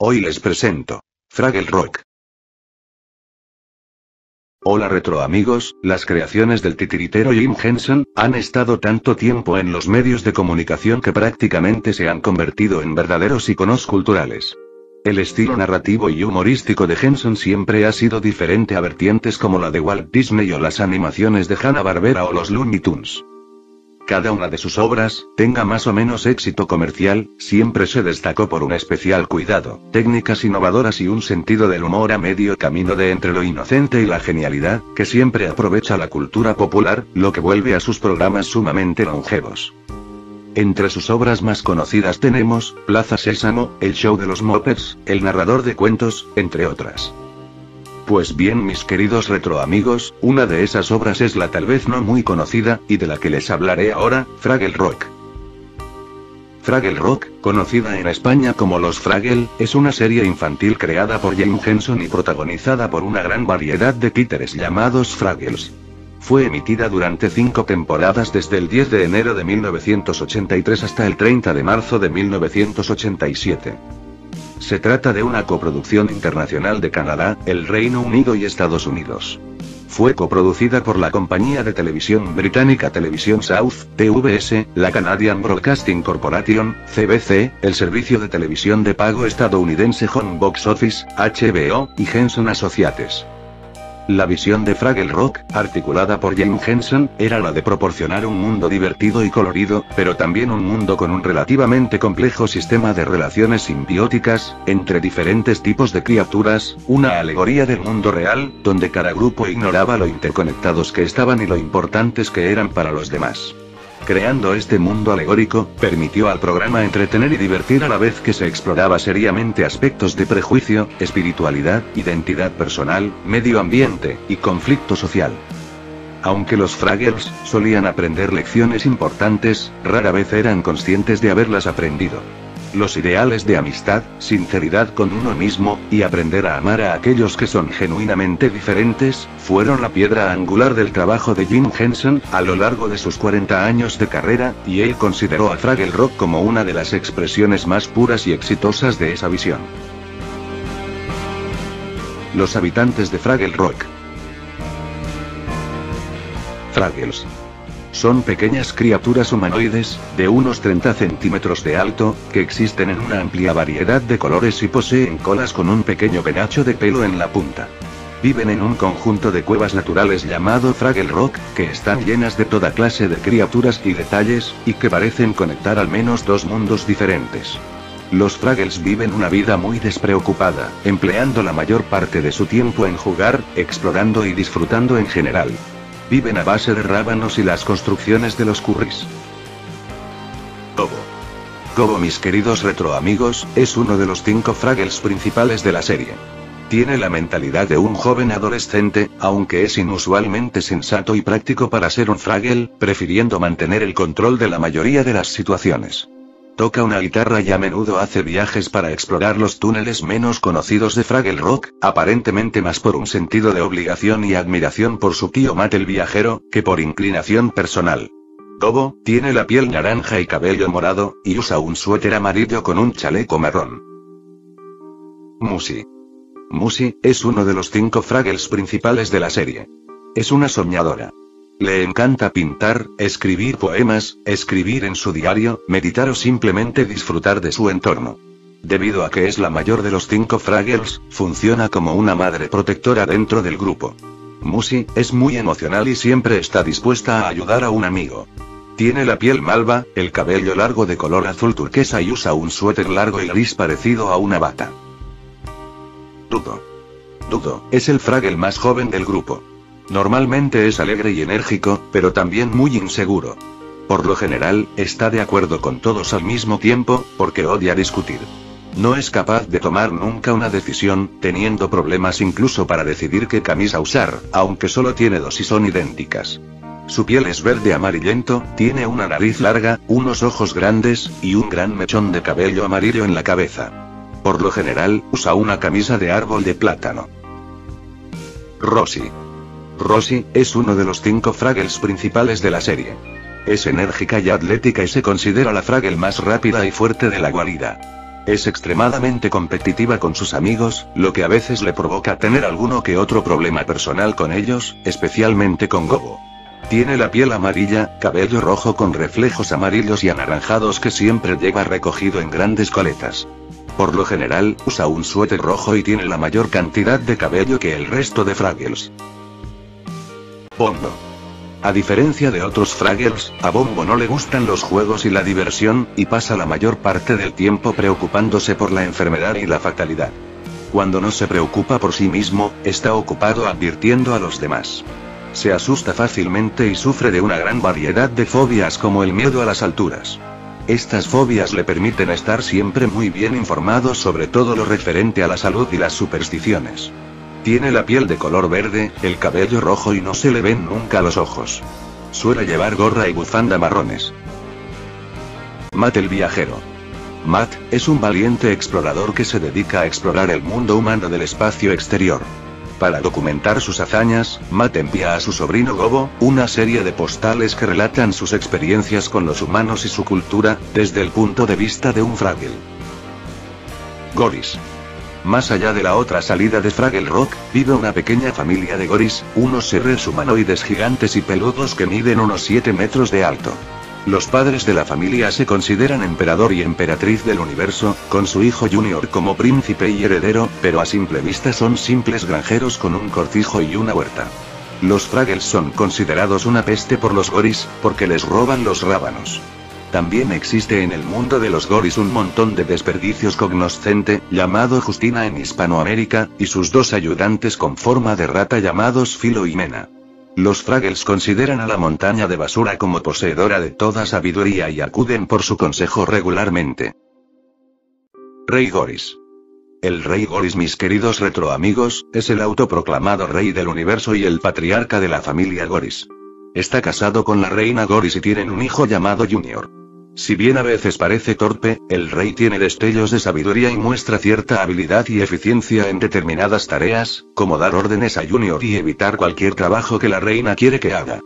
Hoy les presento Fraggle Rock. Hola retro amigos, las creaciones del titiritero Jim Henson han estado tanto tiempo en los medios de comunicación que prácticamente se han convertido en verdaderos iconos culturales. El estilo narrativo y humorístico de Henson siempre ha sido diferente a vertientes como la de Walt Disney o las animaciones de Hanna-Barbera o los Looney Tunes. Cada una de sus obras, tenga más o menos éxito comercial, siempre se destacó por un especial cuidado, técnicas innovadoras y un sentido del humor a medio camino de entre lo inocente y la genialidad, que siempre aprovecha la cultura popular, lo que vuelve a sus programas sumamente longevos. Entre sus obras más conocidas tenemos Plaza Sésamo, El Show de los Muppets, El Narrador de Cuentos, entre otras. Pues bien mis queridos retroamigos, una de esas obras es la tal vez no muy conocida, y de la que les hablaré ahora, Fraggle Rock. Fraggle Rock, conocida en España como Los Fraggle, es una serie infantil creada por Jim Henson y protagonizada por una gran variedad de títeres llamados Fraggles. Fue emitida durante 5 temporadas desde el 10 de enero de 1983 hasta el 30 de marzo de 1987. Se trata de una coproducción internacional de Canadá, el Reino Unido y Estados Unidos. Fue coproducida por la compañía de televisión británica Television South, TVS, la Canadian Broadcasting Corporation, CBC, el servicio de televisión de pago estadounidense Home Box Office, HBO, y Henson Associates. La visión de Fraggle Rock, articulada por Jim Henson, era la de proporcionar un mundo divertido y colorido, pero también un mundo con un relativamente complejo sistema de relaciones simbióticas, entre diferentes tipos de criaturas, una alegoría del mundo real, donde cada grupo ignoraba lo interconectados que estaban y lo importantes que eran para los demás. Creando este mundo alegórico, permitió al programa entretener y divertir a la vez que se exploraba seriamente aspectos de prejuicio, espiritualidad, identidad personal, medio ambiente, y conflicto social. Aunque los Fraggles solían aprender lecciones importantes, rara vez eran conscientes de haberlas aprendido. Los ideales de amistad, sinceridad con uno mismo, y aprender a amar a aquellos que son genuinamente diferentes, fueron la piedra angular del trabajo de Jim Henson, a lo largo de sus 40 años de carrera, y él consideró a Fraggle Rock como una de las expresiones más puras y exitosas de esa visión. Los habitantes de Fraggle Rock. Fraggles. Son pequeñas criaturas humanoides, de unos 30 centímetros de alto, que existen en una amplia variedad de colores y poseen colas con un pequeño penacho de pelo en la punta. Viven en un conjunto de cuevas naturales llamado Fraggle Rock, que están llenas de toda clase de criaturas y detalles, y que parecen conectar al menos dos mundos diferentes. Los Fraggles viven una vida muy despreocupada, empleando la mayor parte de su tiempo en jugar, explorando y disfrutando en general. Viven a base de rábanos y las construcciones de los curris. Gobbo. Gobbo, mis queridos retroamigos, es uno de los 5 Fraggles principales de la serie. Tiene la mentalidad de un joven adolescente, aunque es inusualmente sensato y práctico para ser un Fraggle, prefiriendo mantener el control de la mayoría de las situaciones. Toca una guitarra y a menudo hace viajes para explorar los túneles menos conocidos de Fraggle Rock, aparentemente más por un sentido de obligación y admiración por su tío Matt el viajero, que por inclinación personal. Gobbo tiene la piel naranja y cabello morado, y usa un suéter amarillo con un chaleco marrón. Musi. Musi es uno de los 5 Fraggles principales de la serie. Es una soñadora. Le encanta pintar, escribir poemas, escribir en su diario, meditar o simplemente disfrutar de su entorno. Debido a que es la mayor de los 5 Fraggles, funciona como una madre protectora dentro del grupo. Musi es muy emocional y siempre está dispuesta a ayudar a un amigo. Tiene la piel malva, el cabello largo de color azul turquesa y usa un suéter largo y gris parecido a una bata. Dudo. Dudo es el Fraggle más joven del grupo. Normalmente es alegre y enérgico, pero también muy inseguro. Por lo general, está de acuerdo con todos al mismo tiempo, porque odia discutir. No es capaz de tomar nunca una decisión, teniendo problemas incluso para decidir qué camisa usar, aunque solo tiene 2 y son idénticas. Su piel es verde amarillento, tiene una nariz larga, unos ojos grandes, y un gran mechón de cabello amarillo en la cabeza. Por lo general, usa una camisa de árbol de plátano. Rosie. Rosie es uno de los 5 Fraggles principales de la serie. Es enérgica y atlética y se considera la Fraggle más rápida y fuerte de la guarida. Es extremadamente competitiva con sus amigos, lo que a veces le provoca tener alguno que otro problema personal con ellos, especialmente con Gobo. Tiene la piel amarilla, cabello rojo con reflejos amarillos y anaranjados que siempre lleva recogido en grandes coletas. Por lo general, usa un suéter rojo y tiene la mayor cantidad de cabello que el resto de Fraggles. Bombo. A diferencia de otros Fraggles, a Bombo no le gustan los juegos y la diversión, y pasa la mayor parte del tiempo preocupándose por la enfermedad y la fatalidad. Cuando no se preocupa por sí mismo, está ocupado advirtiendo a los demás. Se asusta fácilmente y sufre de una gran variedad de fobias como el miedo a las alturas. Estas fobias le permiten estar siempre muy bien informado sobre todo lo referente a la salud y las supersticiones. Tiene la piel de color verde, el cabello rojo y no se le ven nunca los ojos. Suele llevar gorra y bufanda marrones. Matt el viajero. Matt es un valiente explorador que se dedica a explorar el mundo humano del espacio exterior. Para documentar sus hazañas, Matt envía a su sobrino Gobo una serie de postales que relatan sus experiencias con los humanos y su cultura, desde el punto de vista de un Fraggle. Goris. Más allá de la otra salida de Fraggle Rock, vive una pequeña familia de Goris, unos seres humanoides gigantes y peludos que miden unos 7 metros de alto. Los padres de la familia se consideran emperador y emperatriz del universo, con su hijo Junior como príncipe y heredero, pero a simple vista son simples granjeros con un cortijo y una huerta. Los Fraggles son considerados una peste por los Goris, porque les roban los rábanos. También existe en el mundo de los Goris un montón de desperdicios cognoscente, llamado Justina en Hispanoamérica, y sus dos ayudantes con forma de rata llamados Filo y Mena. Los Fraggles consideran a la montaña de basura como poseedora de toda sabiduría y acuden por su consejo regularmente. Rey Goris. El Rey Goris, mis queridos retroamigos, es el autoproclamado rey del universo y el patriarca de la familia Goris. Está casado con la reina Goris y tienen un hijo llamado Junior. Si bien a veces parece torpe, el rey tiene destellos de sabiduría y muestra cierta habilidad y eficiencia en determinadas tareas, como dar órdenes a Junior y evitar cualquier trabajo que la reina quiere que haga.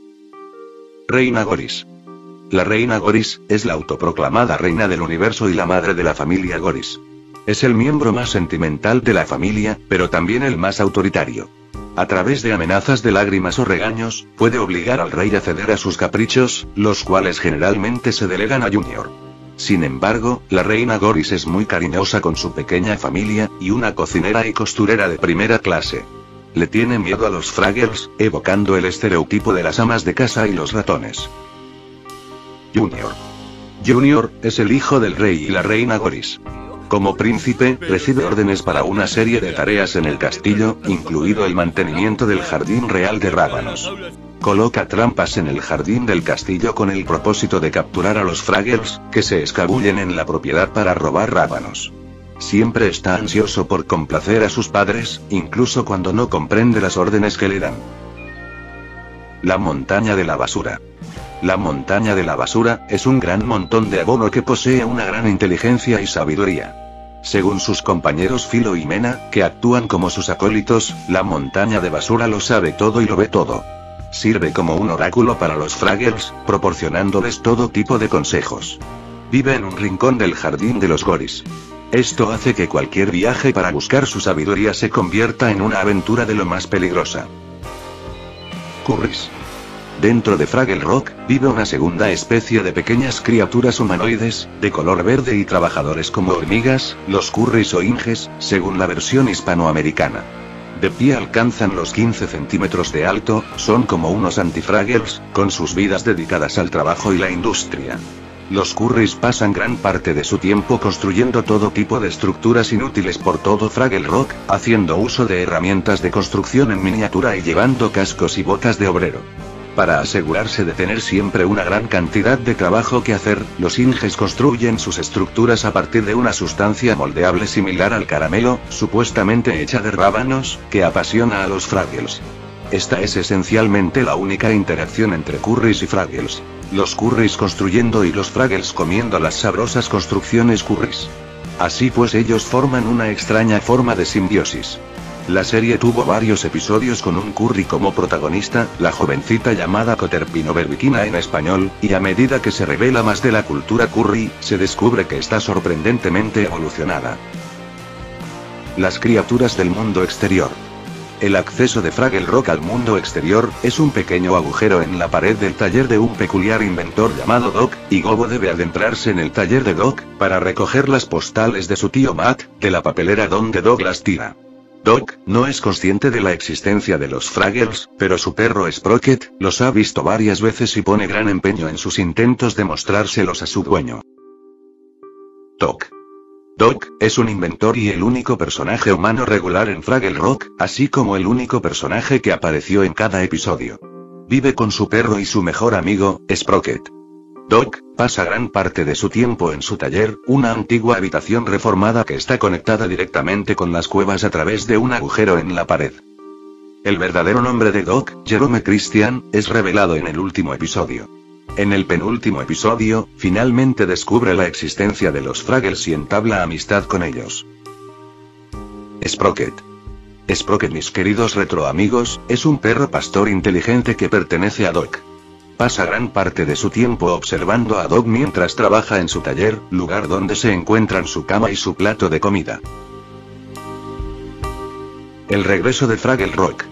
Reina Goris. La reina Goris es la autoproclamada reina del universo y la madre de la familia Goris. Es el miembro más sentimental de la familia, pero también el más autoritario. A través de amenazas de lágrimas o regaños, puede obligar al rey a ceder a sus caprichos, los cuales generalmente se delegan a Junior. Sin embargo, la reina Goris es muy cariñosa con su pequeña familia, y una cocinera y costurera de primera clase. Le tiene miedo a los Fraggles, evocando el estereotipo de las amas de casa y los ratones. Junior. Junior es el hijo del rey y la reina Goris. Como príncipe, recibe órdenes para una serie de tareas en el castillo, incluido el mantenimiento del jardín real de rábanos. Coloca trampas en el jardín del castillo con el propósito de capturar a los Fraggles, que se escabullen en la propiedad para robar rábanos. Siempre está ansioso por complacer a sus padres, incluso cuando no comprende las órdenes que le dan. La montaña de la basura. La montaña de la basura es un gran montón de abono que posee una gran inteligencia y sabiduría. Según sus compañeros Filo y Mena, que actúan como sus acólitos, la montaña de basura lo sabe todo y lo ve todo. Sirve como un oráculo para los Fraggles, proporcionándoles todo tipo de consejos. Vive en un rincón del jardín de los Goris. Esto hace que cualquier viaje para buscar su sabiduría se convierta en una aventura de lo más peligrosa. Curris. Dentro de Fraggle Rock, vive una segunda especie de pequeñas criaturas humanoides, de color verde y trabajadores como hormigas, los curris o inges, según la versión hispanoamericana. De pie alcanzan los 15 centímetros de alto, son como unos antifraggles, con sus vidas dedicadas al trabajo y la industria. Los curris pasan gran parte de su tiempo construyendo todo tipo de estructuras inútiles por todo Fraggle Rock, haciendo uso de herramientas de construcción en miniatura y llevando cascos y botas de obrero. Para asegurarse de tener siempre una gran cantidad de trabajo que hacer, los inges construyen sus estructuras a partir de una sustancia moldeable similar al caramelo, supuestamente hecha de rábanos, que apasiona a los Fraggles. Esta es esencialmente la única interacción entre curris y Fraggles. Los curris construyendo y los Fraggles comiendo las sabrosas construcciones curris. Así pues ellos forman una extraña forma de simbiosis. La serie tuvo varios episodios con un Curry como protagonista, la jovencita llamada Coterpino Berbikina en español, y a medida que se revela más de la cultura Curry, se descubre que está sorprendentemente evolucionada. Las criaturas del mundo exterior. El acceso de Fraggle Rock al mundo exterior, es un pequeño agujero en la pared del taller de un peculiar inventor llamado Doc, y Gobo debe adentrarse en el taller de Doc, para recoger las postales de su tío Matt, de la papelera donde Doc las tira. Doc no es consciente de la existencia de los Fraggles, pero su perro Sprocket los ha visto varias veces y pone gran empeño en sus intentos de mostrárselos a su dueño. Doc. Doc es un inventor y el único personaje humano regular en Fraggle Rock, así como el único personaje que apareció en cada episodio. Vive con su perro y su mejor amigo, Sprocket. Doc pasa gran parte de su tiempo en su taller, una antigua habitación reformada que está conectada directamente con las cuevas a través de un agujero en la pared. El verdadero nombre de Doc, Jerome Christian, es revelado en el último episodio. En el penúltimo episodio, finalmente descubre la existencia de los Fraggles y entabla amistad con ellos. Sprocket. Sprocket, mis queridos retroamigos, es un perro pastor inteligente que pertenece a Doc. Pasa gran parte de su tiempo observando a Doc mientras trabaja en su taller, lugar donde se encuentran su cama y su plato de comida. El regreso de Fraggle Rock.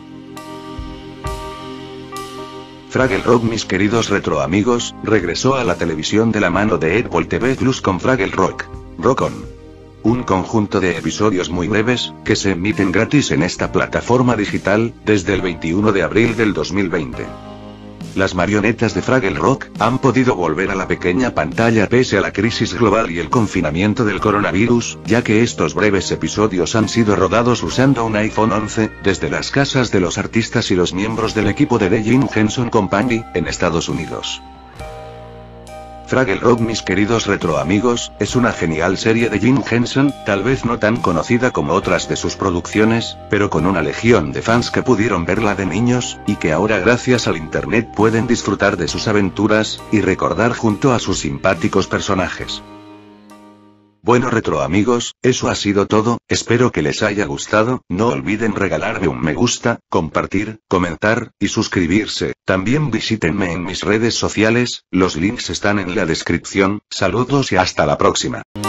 Fraggle Rock, mis queridos retroamigos, regresó a la televisión de la mano de Apple TV Plus con Fraggle Rock. Rock On. Un conjunto de episodios muy breves, que se emiten gratis en esta plataforma digital, desde el 21 de abril del 2020. Las marionetas de Fraggle Rock han podido volver a la pequeña pantalla pese a la crisis global y el confinamiento del coronavirus, ya que estos breves episodios han sido rodados usando un iPhone 11, desde las casas de los artistas y los miembros del equipo de The Jim Henson Company, en Estados Unidos. Fraggle Rock, mis queridos retroamigos, es una genial serie de Jim Henson, tal vez no tan conocida como otras de sus producciones, pero con una legión de fans que pudieron verla de niños, y que ahora gracias al internet pueden disfrutar de sus aventuras, y recordar junto a sus simpáticos personajes. Bueno retroamigos, eso ha sido todo, espero que les haya gustado, no olviden regalarme un me gusta, compartir, comentar, y suscribirse, también visítenme en mis redes sociales, los links están en la descripción, saludos y hasta la próxima.